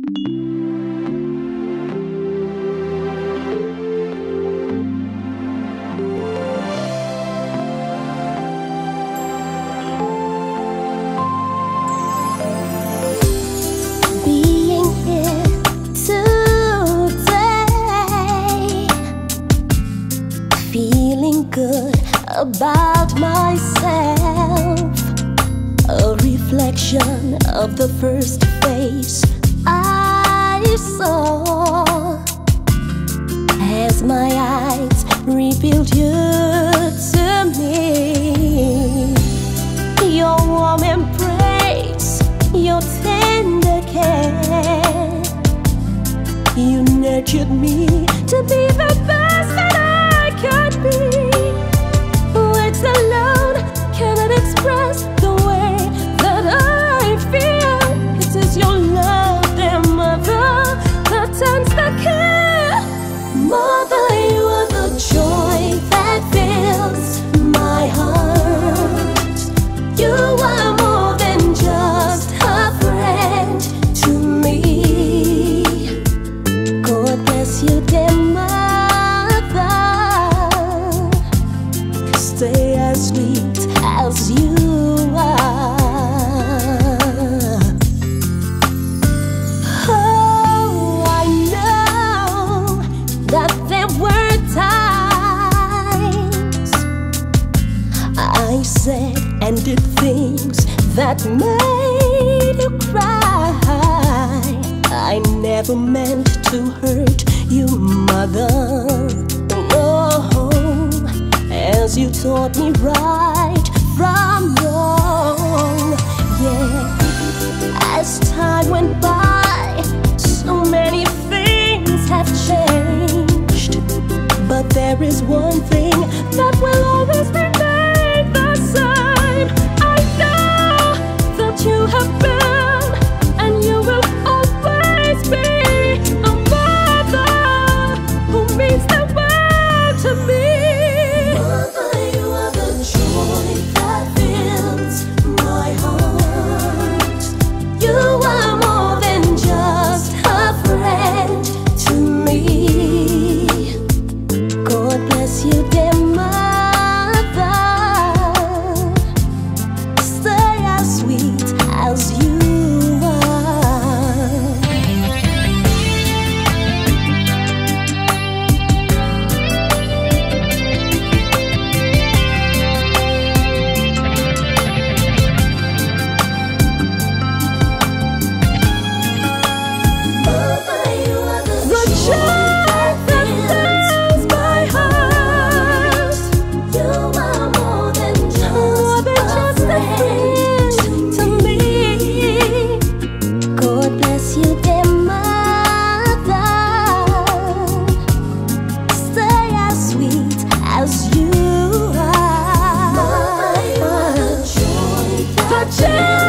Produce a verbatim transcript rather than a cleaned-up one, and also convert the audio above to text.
Good about myself, a reflection of the first face I saw as my eyes revealed you to me. Your warm embrace, your tender care, you nurtured me to be the best that I could be. Words alone cannot express the way that I feel. It is your love, dear mother, that turns the care. Mother, you are the joy that fills my heart. You are more than just a friend to me. God bless you, dear mother. Stay as sweet as you are. Oh, I know that there were times I said and did things that made you cry. I never meant to hurt you, mother. No, as you taught me right from wrong. Yeah, as time went by, so many things have changed, but there is one thing that will always remain the same. I know that you have been and you will always be a mother who means the world to me. As you are, the joy, the joy.